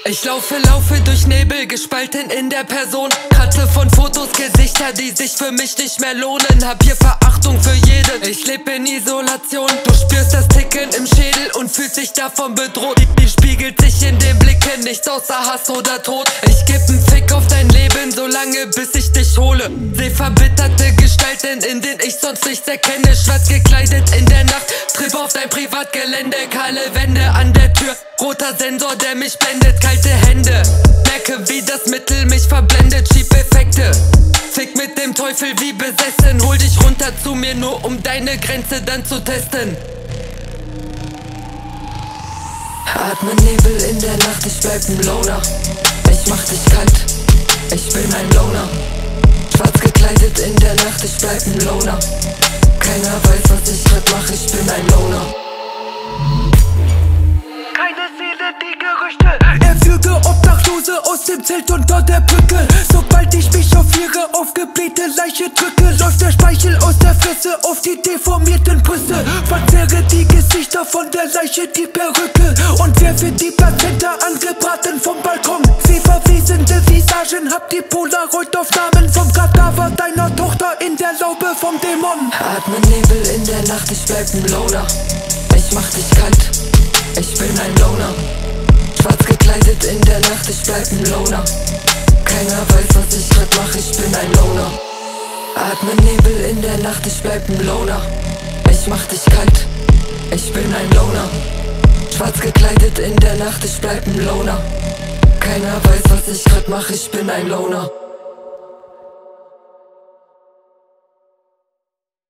Ich laufe durch Nebel, gespalten in der Person. Kratze von Fotos Gesichter, die sich für mich nicht mehr lohnen. Hab hier Verachtung für jeden, ich lebe in Isolation. Du spürst das Ticken im Schädel und fühlst dich davon bedroht. Die spiegelt sich in den Blicken, nichts außer Hass oder Tod. Ich geb 'n Fick auf dein Leben, solange bis ich dich hole. Seh verbitterte Gestalten, in denen ich sonst nichts erkenne. Schwarz gekleidet in der Nacht, Trip auf dein Privatgelände. Kahle Wände an der Tür, roter Sensor, der mich blendet. Kalte Hände, merke wie das Mittel mich verblendet. Schieb Effekte, fick mit dem Teufel wie besessen. Hol dich runter zu mir, nur um deine Grenze dann zu testen. Atme Nebel in der Nacht, ich bleib 'n Loner. Ich mach dich kalt, ich bin ein Loner. Schwarz gekleidet in der Nacht, ich bleib 'n Loner. Keiner weiß, was ich grad mach, ich bin ein Loner. Keine Seele, die Gerüchte. Er führe Obdachlose aus dem Zelt unter der Brücke. Sobald ich mich chauffiere, auf geblähte Leiche drücke, läuft der Speichel aus der Fresse auf die deformierten Brüste. Verzerre die Gesichter von der Leiche, die Perücke, und werfe die Plazenta angebraten vom Balkon. Sieh verwesende Visagen, hab die Polaroid-Aufnahmen vom Kadaver deiner Tochter in der Laube vom Dämon. Atme Nebel in der Nacht, ich bleib 'n Loner. Ich mach dich kalt, ich bin ein Loner. Schwarz gekleidet in der Nacht, ich bleib 'n Loner. Keiner weiß, was ich grad mach, ich bin ein Loner. Atme Nebel in der Nacht, ich bleib 'n Loner. Ich mach dich kalt, ich bin ein Loner. Schwarz gekleidet in der Nacht, ich bleib 'n Loner. Keiner weiß, was ich grad mach, ich bin ein Loner.